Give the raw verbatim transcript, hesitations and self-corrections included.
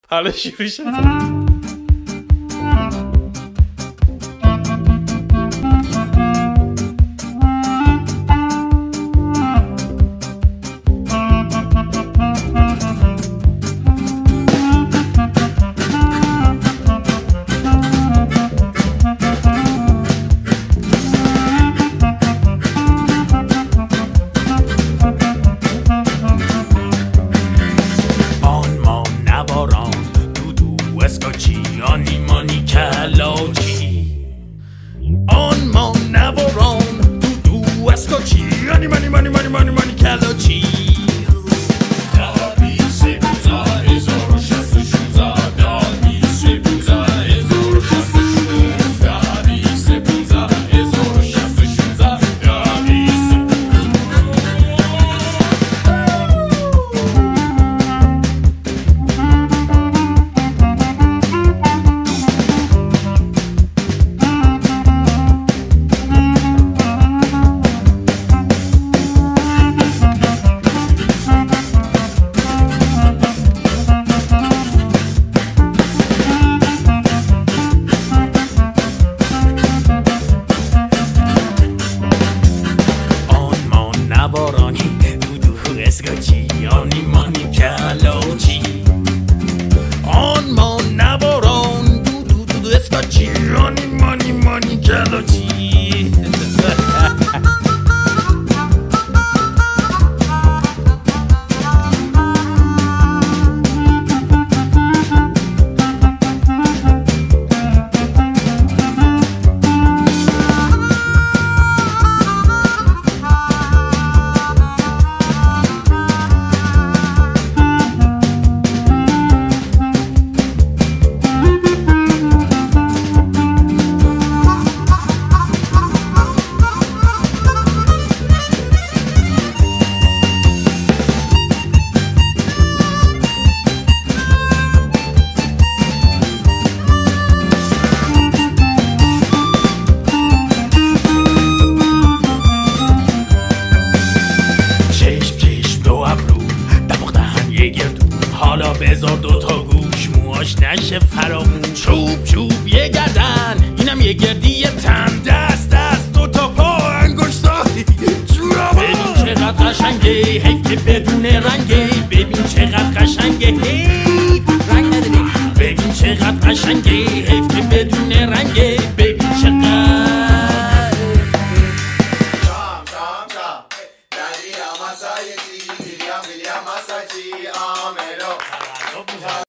حالا شروع شد. آنی مانی کلاچی آن ما نواران دو دو اسکاچی آنی مانی مانی مانی مانی مانی کلاچی آنی مانی کلاچی آن ما نواران دو دو دو دو اسکاچی آنی مانی مانی کلاچی حالا بذار دوتا گوش موهاش نشه فرامون چوب چوب یه گردن اینم یه گردی یه تن دست دست دوتا پا انگشتا ببین چقدر قشنگه حیف که بدون رنگه ببین چقدر قشنگه حیف رنگ نداری ببین چقدر قشنگه حیف که بدون رنگه ببین چقدر Chom chom chom Daddy I'm a